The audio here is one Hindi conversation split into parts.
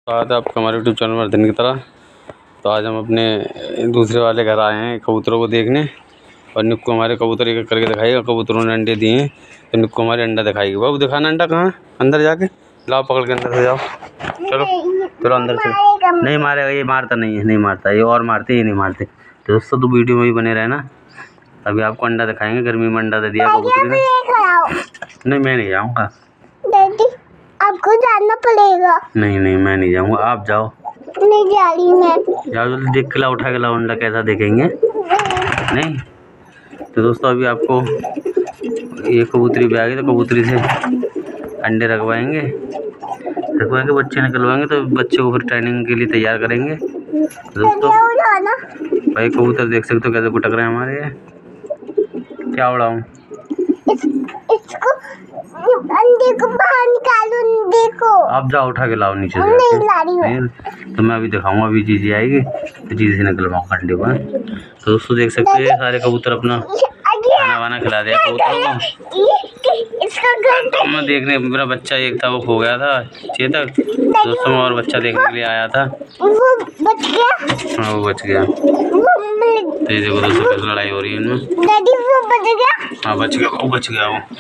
स्वागत है आपका हमारे यूट्यूब चैनल वर्धन की तरह। तो आज हम अपने दूसरे वाले घर आए हैं कबूतरों को देखने, और निक्कू हमारे कबूतर एक करके दिखाएगा। कबूतरों ने अंडे दिए हैं तो निक्कू हमारे अंडा दिखाएगी। बाबू दिखाना अंडा कहाँ है, अंदर जाके लाओ, पकड़ के अंदर से जाओ। चलो चलो अंदर चलो। नहीं मारेगा, ये मारता नहीं है, नहीं मारता ये, और मारते ये नहीं मारते। तो दोस्तों तो वीडियो में ही बने रहना, अभी आपको अंडा दिखाएंगे। गर्मी में अंडा दे दिया कबूतर ने। नहीं मैं नहीं जाऊँगा, आपको जाना पड़ेगा। नहीं नहीं मैं नहीं जाऊँगा, आप जाओ। नहीं जा रही मैं। जाओ जल्दी, देख के लाओ, उठा के लाओ अंडा, कैसा देखेंगे। नहीं तो दोस्तों अभी आपको ये कबूतरी भी आ गई, तो कबूतरी से अंडे रखवाएंगे, बच्चे निकलवाएंगे, तो बच्चे को फिर ट्रेनिंग के लिए तैयार करेंगे। दोस्तों भाई कबूतर देख सकते हो कैसे गुटक रहे हैं हमारे। ये क्या उड़ाऊँ, इसको अंडे को बाहर निकालो, देखो। आप जाओ उठा के लाओ नीचे से। नहीं ला रही हूँ। तो मैं अभी दिखाऊंगा, अभी जीजी आएगी तो जीजी से निकलवाऊंगा अंडे को। तो दोस्तों देख सकते हैं सारे कबूतर अपना खाना वाना खिला दिया कबूतरों को। तो मैं देखने, मेरा बच्चा एक था वो खो गया था, चेतक। दोस्तों मैं और बच्चा देखने के लिए आया था, वो बच गया। हाँ वो बच गया। तो ये देखो दोस्तों कैसे लड़ाई हो रही है इनमें। डैडी वो बच गया। हाँ बच गया, वो बच गया। वो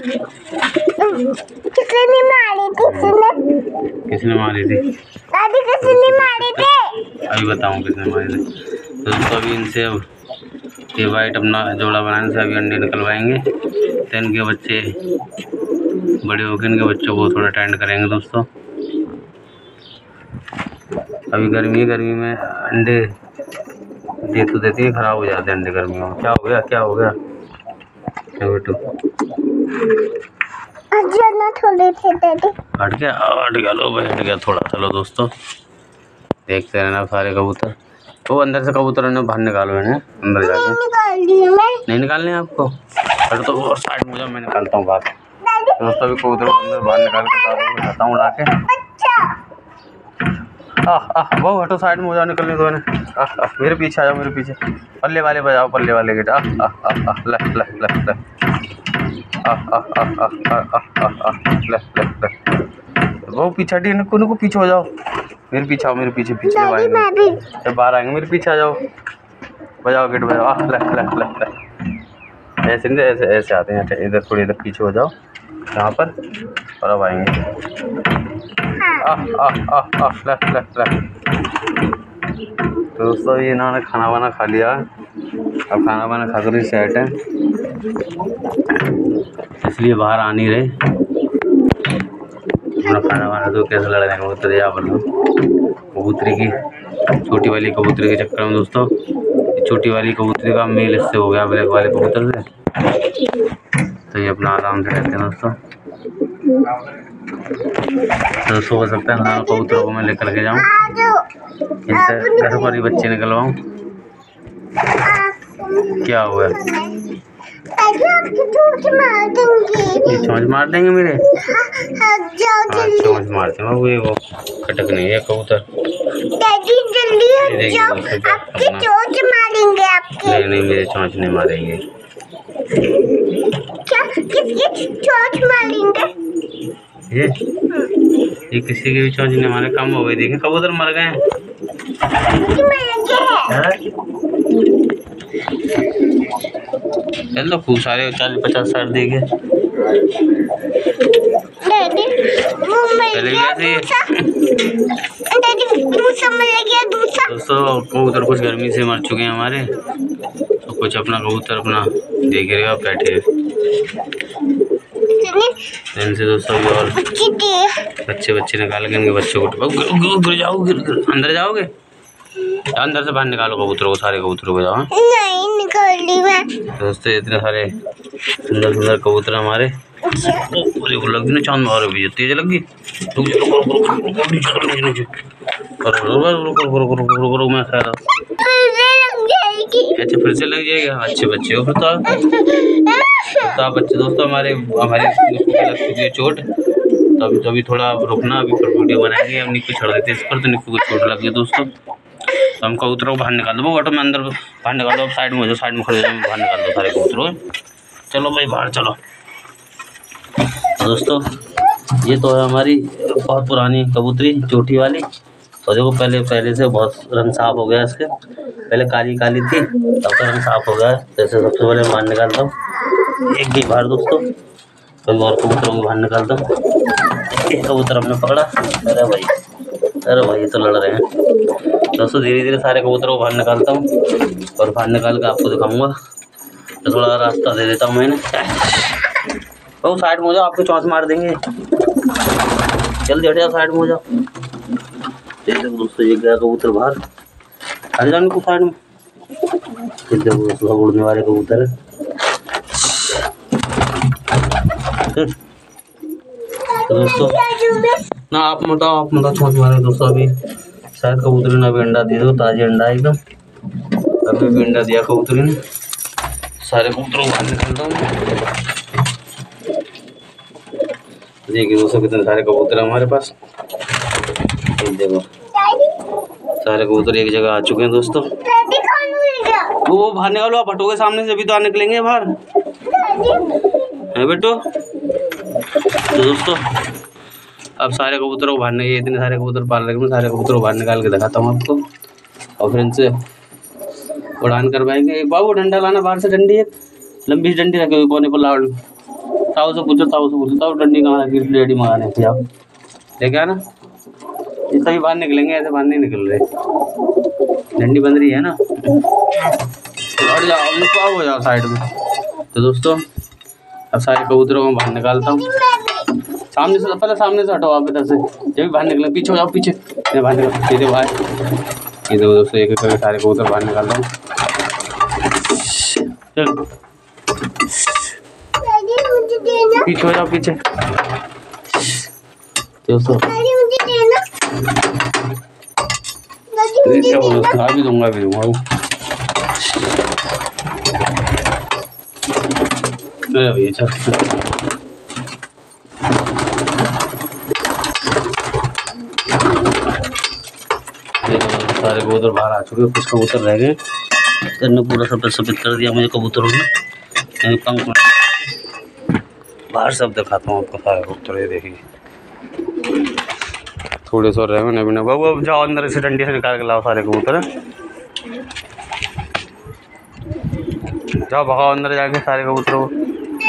किसने मारी थी? किसने मारी थी? दादी किसने मारे थे? अभी बताऊँ किसने मारी थी। तो दोस्तों अभी इनसे अब ये वाइट अपना जोड़ा बनाने से अभी अंडे निकलवाएंगे, तो इनके बच्चे बड़े होकर इनके बच्चों को थोड़ा ट्रेंड करेंगे। दोस्तों अभी गर्मी में अंडे दे तो देती है, ख़राब हो जाते हैं अंडे गर्मियों में। क्या हो गया, क्या हो गया बेटू? थोड़े थे डैडी। हट गया लो भाई, हट गया थोड़ा। चलो दोस्तों देखते रहना सारे कबूतर। वो अंदर से कबूतर ने बाहर निकालो इन्हें अंदर जाके। नहीं निकालने आपको, अरे तो वो साइड में जाओ, मैं निकालता हूँ बाहर। दोस्तों अभी कबूतर को अंदर बाहर निकाल के खाता हूँ उड़ा के। वो हटो, साइड में हो जाओ, निकलने दो इन्हें। मेरे पीछे आ जाओ, मेरे पीछे। पल्ले वाले बजाओ, पल्ले वाले गेट। वो पीछे हटी, नुको पीछे हो जाओ, मेरे पीछे आओ, मेरे पीछे आएंगे जब बाहर आएंगे, मेरे पीछे आ जाओ, बजाओ गेट बजाओ। ऐसे नहीं, ऐसे आते हैं, इधर थोड़ी इधर पीछे हो जाओ यहाँ पर, और अब आएंगे। तो दोस्तों ये इन्होंने खाना वाना खा लिया, अब खाना वाना खाकर ही सेट है, इसलिए बाहर आ नहीं रहे। अपना खाना वाना तो कैसे लड़ रहे हैं कबूतर, या बोलो कबूतरी की, छोटी वाली कबूतरी के चक्कर में। दोस्तों छोटी वाली कबूतरी का मेल इससे हो गया ब्लैक वाले कबूतर से, तो ये अपना आराम से रहते हैं। दोस्तों हो सकता है ना कबूतरों को मैं लेकर के जाऊँ, इनसे घर पर ही बच्चे निकलवाऊँ। क्या हुआ, ये चोंच मार देंगे मेरे? हाँ चोंच मारते हैं वो, ये वो खटक नहीं है कबूतर। डैडी जल्दी जाओ, आपकी चोंच मारेंगे आपके। नहीं मेरे चोंच नहीं मारेंगे। क्या किसकी चोंच मारेंगे? ये किसी के भी चोंच नहीं मारे, कम हो गई। देखें कबूतर मर गए हैं। चलो खूब सारे 40-50 साल देखे। दोस्तों कबूतर कुछ गर्मी से मर चुके हैं हमारे, तो कुछ अपना कबूतर अपना देख रहे हो बैठे। इनसे दोस्तों भी और बच्चे निकाल के इनके बच्चों को गिर जाओ, अंदर जाओगे, अंदर से बाहर निकालो कबूतरों को, सारे कबूतरों को जाओ। नहीं निकाल दी मैं। दोस्तों इतने सारे सुंदर कबूतर हमारे। लग गई ना चांद, मारो भी तेज लगी। रुको मैं खा रहा। अच्छा फिर से लग जाएगा, अच्छे बच्चे हो फिर तो आप बच्चे। दोस्तों हमारे लग चुकी है चोट, तो अभी थोड़ा रुकना, अभी फिर वीडियो बनाएंगे। हम निक्कू छोड़ देते इस पर, तो निक्कू को चोट लग गई दोस्तों। तो हम कबूतरों को बाहर निकाल दो, वो ऑटो में अंदर बाहर निकाल दो, साइड में हो जाओ, साइड में खड़े हो, बाहर निकाल दो सारे कबूतरों। चलो भाई बाहर चलो। दोस्तों ये तो है हमारी बहुत पुरानी कबूतरी चोटी वाली। और देखो पहले से बहुत रंग साफ हो गया इसके। पहले काली काली थी, अब तो रंग साफ हो गया है। जैसे सबसे पहले बाहर निकालता हूँ एक भी बाहर दोस्तों, कोई और कबूतरों को बाहर निकालता हूँ। एक कबूतर हमने पकड़ा, अरे भाई ये तो लड़ रहे हैं दोस्तों। धीरे धीरे सारे कबूतरों को बाहर निकालता हूँ और बाहर निकाल के आपको दिखाऊंगा। तो थोड़ा रास्ता दे देता हूँ मैंने। वो साइड में हो जाओ, आपको चौंच मार देंगे। जल्दी हट जाओ, साइड में हो जाओ। देखो दोस्तों ये गया कबूतर बाहर, हट जाओ इनको साइड में। देखो दोस्तों उड़ने वाले कबूतर है। तो दोस्तों ना आप बताओ चौंच मारे दोस्तों। अभी शायद कबूतरी ने अभी अंडा दे दो, ताज़ी अंडा एकदम अभी भी अंडा दिया कबूतरी ने। सारे कबूतरों को बाहर निकालता हूँ। देखिए दोस्तों कितने सारे कबूतर हैं हमारे पास। देखो सारे कबूतर एक जगह आ चुके हैं दोस्तों। वो बाहर निकालो, आप हटोगे सामने से अभी तो आ निकलेंगे बाहर है बेटो। तो दोस्तों अब सारे कबूतरों को बाहर निकाल, इतने सारे कबूतर पाल रखे मैं, सारे कबूतरों को बाहर निकाल के दिखाता हूँ आपको और फिर इनसे उड़ान करवाएंगे। बाबू डंडा लाना बाहर से, डंडी एक लंबी डंडी रखी हुई कोने पर लाओ। ताऊ से पूछो ताऊ डंडी कहाँ रखी, रेडी मंगाने थी आप लेके आना। ये सभी बाहर निकलेंगे, ऐसे बाहर नहीं निकल रहे, डंडी बंद रही है ना। हट जाओ उनको, हो जाओ साइड में। तो दोस्तों अब सारे कबूतरों को बाहर निकालता हूँ। सामने से पहले सामने से हटाओ आप इधर से, जब भी बाहर निकले पीछे हो जाओ, पीछे बाहर निकल सीधे बाहर। ये देखो दोस्तों एक एक करके सारे कबूतर बाहर निकालता हूँ। चल पीछे हो जाओ, पीछे दोस्तों। भी दूंगा भैया चल। सारे कबूतर बाहर आ चुके, कुछ कबूतर रह गए। इन्होंने पूरा सफेद कर दिया मुझे कबूतरों ने। पंख बाहर सब दिखाता हूँ आपको सारे कबूतर। ये देखिए थोड़े से रह गए अभी। बाबू अब जाओ अंदर से डंडी से निकाल के लाओ सारे कबूतर। जाओ भगाओ अंदर जाके सारे कबूतरों को।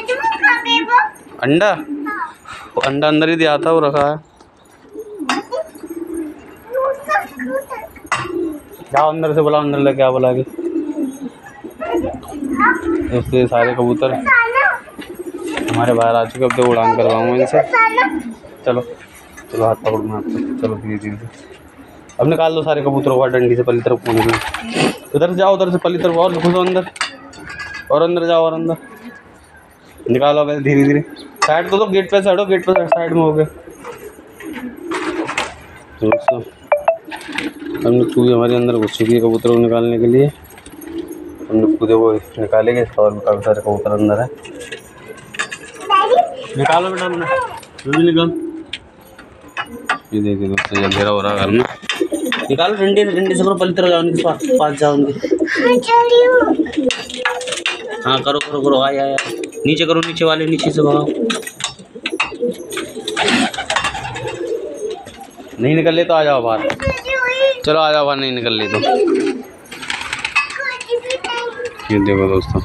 अंडा वो अंडा अंदर ही दिया था, वो रखा है। जाओ अंदर से बुलाओ, अंदर लेके क्या बुला के। इसलिए सारे कबूतर हमारे बाहर आ चुके, अब तो उड़ान करवाऊंगा इनसे। चलो चलो हाथ पकड़ो मैं आपको, चलो धीरे धीरे से। अब निकाल दो सारे कबूतरों को डंडी से, पल्ली तरफ होने में। उधर जाओ, उधर से पल्ली तरफ और घुसो अंदर, और अंदर जाओ और अंदर निकालो वैसे धीरे धीरे। साइड तो गेट पे से हटो, गेट पे साइड में हो गए दोस्तों। हमने पूरी हमारे अंदर घुस चुकी है कबूतरों को निकालने के लिए। हमने पूरे वो निकालेंगे और काफ़ी सारे कबूतर अंदर है। निकालो बेटा अपना जल्दी निकाल। ये देखिए दोस्तों ये अंधेरा हो रहा है घर में। निकालो डंडी से करो, पल्ली तरह जाओ उनके पास जाओ उनके। हाँ करो करो करो, आया नीचे करो, नीचे वाले नीचे से भगाओ। नहीं निकल ले तो आ जाओ बाहर। चलो आ जाओ बाहर, नहीं निकल ले तो। ये देखो दोस्तों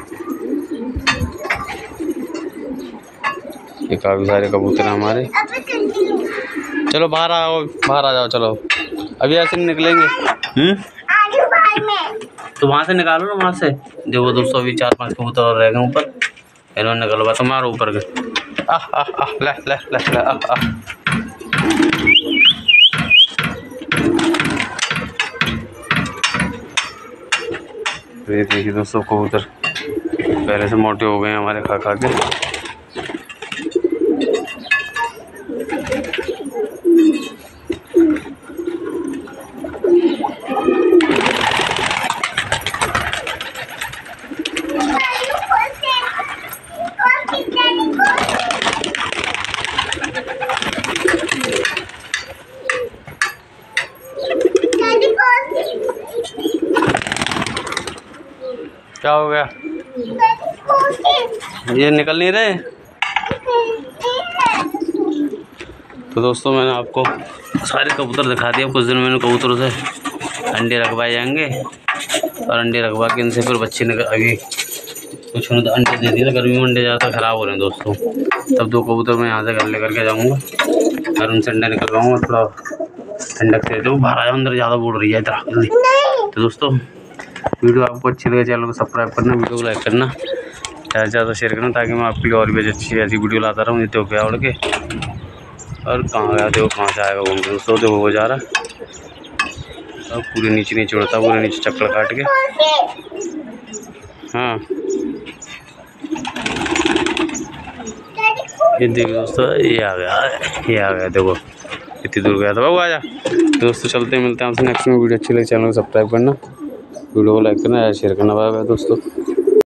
ये काफ़ी सारे कबूतर हैं हमारे। चलो बाहर आओ, बाहर आ जाओ। चलो अभी ऐसे नहीं निकलेंगे। तो वहाँ से निकालो ना, वहाँ से। देखो दोस्तों अभी 4-5 कबूतर और रह गए ऊपर, इन्होंने निकलवा तो मारो ऊपर गए। ये देखिए दोस्तों कबूतर पहले से मोटे हो गए हैं हमारे खा खा के। क्या हो गया? ये निकल नहीं रहे। तो दोस्तों मैंने आपको सारे कबूतर दिखा दिए। कुछ दिन मैंने कबूतरों से अंडे रखवाए जाएंगे और अंडे रखवा के इनसे फिर बच्चे ने अभी कुछ ने तो अंडे दे दिए। गर्मी में अंडे ज़्यादा ख़राब हो रहे हैं दोस्तों। तब 2 कबूतर मैं यहाँ से घर लेकर के जाऊँगा और उनसे अंडे निकलवाऊँगा। थोड़ा ठंडक से जो बाहर आया अंदर ज़्यादा बोल रही है इतना जल्दी। तो दोस्तों वीडियो आपको अच्छी लगे चैनल को सब्सक्राइब करना, वीडियो को लाइक करना, ज़्यादा से ज़्यादा शेयर करना, ताकि मैं आपके लिए और भी अच्छी ऐसी वीडियो लाता रहूँ। तो क्या उड़ के और कहाँ गया देखो, कहाँ से आएगा घूम के दोस्तों। देखो वो जा रहा और पूरे नीचे उड़ता, पूरे नीचे चक्कर काट के। हाँ ये देखो दोस्तों, ये आ गया देखो, इतनी दूर गया था बाबू। आजा दोस्तों, चलते हैं, मिलते हैं आपसे नेक्स्ट में। वीडियो अच्छी लगे चैनल को सब्सक्राइब करना, वीडियो को लाइक करना, शेयर करना। बाय बाय दोस्तों।